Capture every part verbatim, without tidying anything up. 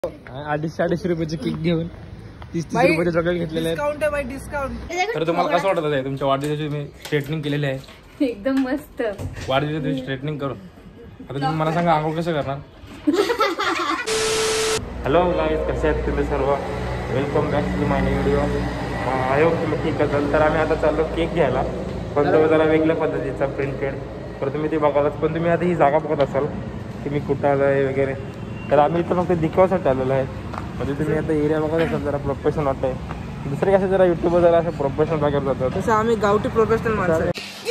अडीचशे अडीचशे रुपयाचे केक घेऊन तीस तीस रुपयाचे चॉकलेट घेतलेले आहेत. डिस्काउंट. तर तुम्हाला कसं वाटत आहे तुमच्या वाढदिवसाची मी स्ट्रेटनिंग केलेली आहे? एकदम मस्त. वाढदिवसाच्या दिवशी स्ट्रेटनिंग करू. आता तुम्ही मला सांगा आंघोळ कसं करणार? हॅलो गाईज, कसे आहेत तुम्ही सर्व? Welcome back to my new video. I hope तुम्ही ठीक असाल. तर आम्ही आता चाललो केक घ्यायला, पण तो जरा वेगळ्या पद्धतीचा प्रिंटेड. तर तुम्ही ते बघालाच, पण तुम्ही आता ही जागा बघत असाल की मी कुठं आलो आहे वगैरे. तर आम्ही इथं फक्त दिखावासाठी आलेलो आहे. म्हणजे तुम्ही आता एरिया बघत असाल जरा प्रोफेशनल वाटतंय. दुसरे कसं जरा युट्यूबर जरा असं प्रोफेशनल वगैरे जातात, तसं आम्ही गावठी प्रोफेशनल माणसं आहे.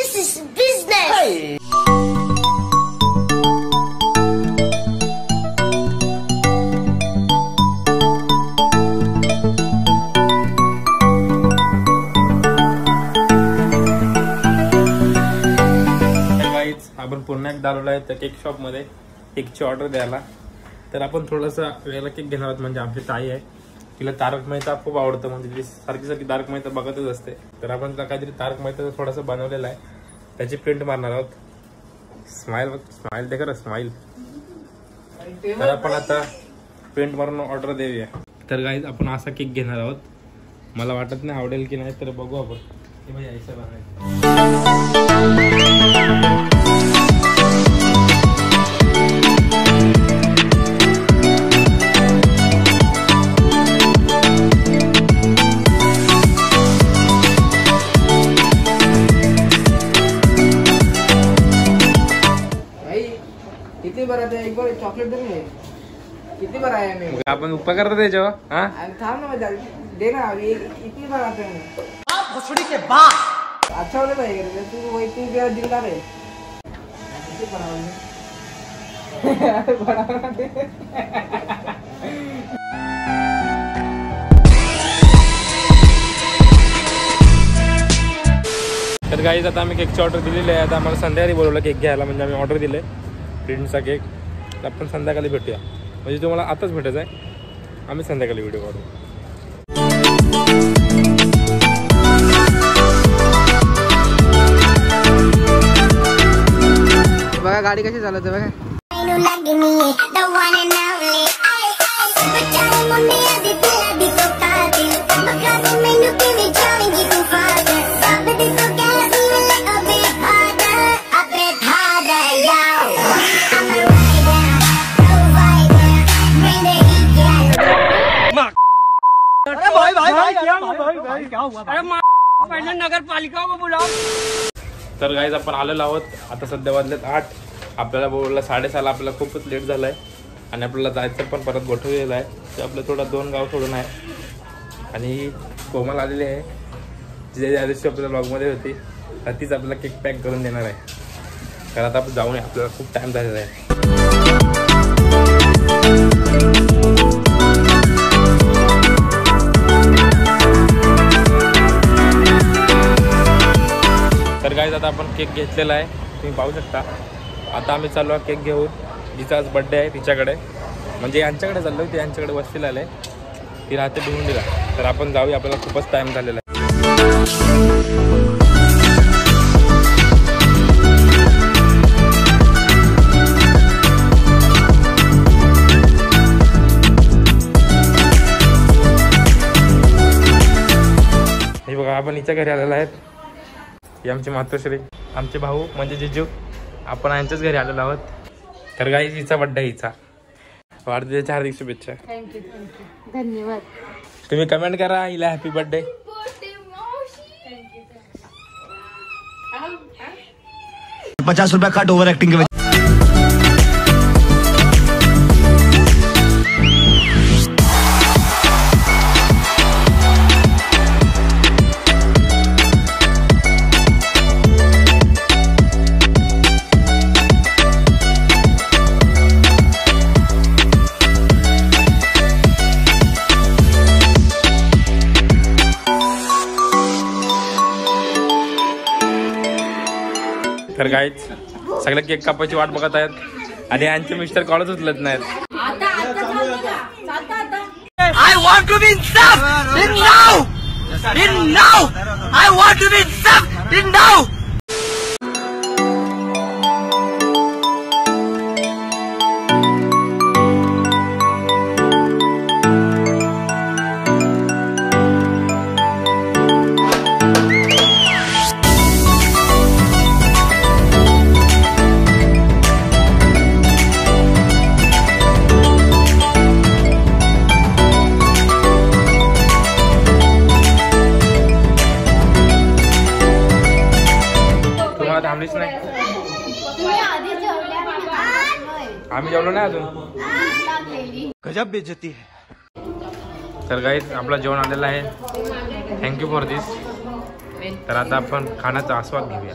आपण पुन्हा एकदा आलेलो आहे त्या केक शॉपमध्ये केकची ऑर्डर द्यायला. तर आपण थोडासा वेगळा केक घेणार आहोत. म्हणजे आमची ताई आहे, तिला तारक मेहता खूप आवडतं. म्हणजे ती सारखी सारखी तारक मेहता बघतच असते. तर आपण तिला काहीतरी तारक मेहता थोडासा बनवलेला आहे, त्याची प्रिंट मारणार आहोत. स्माइल स्माइल दे खरं स्माइल. तर आपण आता प्रिंट मारून ऑर्डर देऊया. तर गाईज आपण असा केक घेणार आहोत. मला वाटत नाही आवडेल की नाही, तर बघू आपण की भाई ऐसा बनायचं. किती बरं आहे एक बार चॉकलेट दे ना. किती बरं आहे मी आपण उपकार करतो त्याच्यावर. हा थांब ना दे ना. इतनी बार आते हैं आप भोसड़ी के बाप. अच्छा होने भाई तू वही तू क्या दिलदार है. किती बड़ा बड़ा दे. तर गाईज आता आम्ही केकची ऑर्डर दिलेली आहे. आता आम्हाला संध्याकाळी बोलवलं केक घ्यायला. म्हणजे आम्ही ऑर्डर दिले प्रिंटचा केक. तर आपण संध्याकाळी भेटूया. म्हणजे तुम्हाला आताच भेटायचं आहे. आम्ही संध्याकाळी व्हिडिओ काढू. बघा गाडी कशी चालवते बघा. भाई भाई भाई क्या हुआ भाई भाई क्या हुआ? अरे पहिले नगर पालिका को बुलाओ. तर गाईज आपण आलेलो आहोत. आता सध्या वाजलेत आठ. आपल्याला बोलला साडेसहाला. आपल्याला खूपच लेट झाला आहे आणि आपल्याला जायचं पण परत गोठवलेलं आहे. ते आपलं थोडं दोन गाव सोडून आहे. आणि कोमल आलेली आहे, जे ज्या दिवशी आपल्या ब्लॉगमध्ये होती, तर तीच आपल्याला केक पॅक करून देणार आहे. तर आता आपण जाऊन आपल्याला खूप टाईम झालेला आहे. तर गाईज आता आपण केक घेतलेला आहे, तुम्ही पाहू शकता. आता आम्ही चाललो केक घेऊन. जिचा आज बड्डे आहे तिच्याकडे, म्हणजे यांच्याकडे चाललो. ते यांच्याकडे वस्तीला आले, ती राहते भिवंडीला. तर आपण जाऊया, आपल्याला खूपच टाईम झालेला आहे. हे बघा आपण हिच्या घरी आलेला आहे. ही आमची मातोश्री, आमचे भाऊ म्हणजे जिजू. आपण यांच्याच घरी आलेलो आहोत. तर गाईज हिचा बड्डे, हिचा वाढदिवसाच्या हार्दिक शुभेच्छा. थँक्यू थँक्यू धन्यवाद. तुम्ही कमेंट करा हिला हॅपी बर्थडे. पचास रुपया कट ओवर एक्टिंग के. तर गाईज सगळे केक कापायची वाट बघत आहेत आणि यांचे मिस्टर कॉलच उचलत नाहीत. I want to be stuffed in now. In now. I want to be stuffed in now. जेवलो नाही अजून. गजब बेइज्जती है. तर गाईज आपला जेवण आलेला आहे. Thank you for this. तर आता आपण खाण्याचा आस्वाद घेऊया.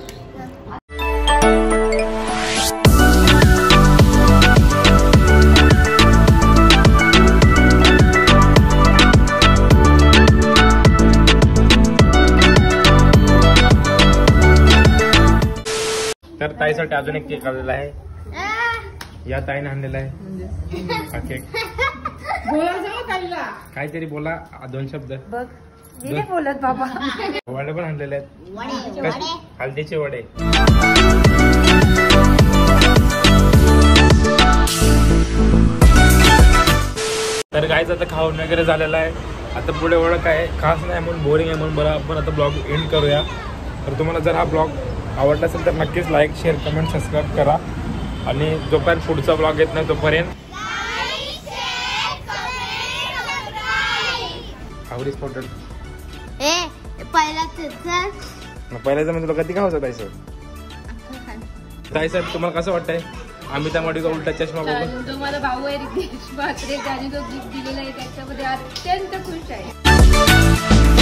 तर ताईसाठी अजून एक केक आलेला आहे. या ताईने आणलेला आहे हा केक. काहीतरी बोला दोन शब्द. बघ मी नाही बोलत बाबा. वडे पण आणलेले आहेत. हळदीचे वडे. तर गाईच आता खाऊन वगैरे झालेला आहे. आता पुढे एवढं काय खास नाही म्हणून बोरिंग आहे म्हणून बरं आपण आता ब्लॉग एंड करूया. तर तुम्हाला जर हा ब्लॉग आवडला असेल तर नक्कीच लाईक शेअर कमेंट सबस्क्राईब करा. आणि जोपर्यंत पुढचा ब्लॉग येत नाही तोपर्यंत आवडीच फोटो पहिल्याचं म्हणजे तुला कधी का होता ताईसर. ताईसर तुम्हाला कसं वाटतंय अमिता माडीचा उलटा चष्मा बघून. जो माझा भाऊ आहे रितेश म्हात्रे, ज्याने जो गिफ्ट दिलेला आहे त्याच्यामध्ये अत्यंत खुश आहे.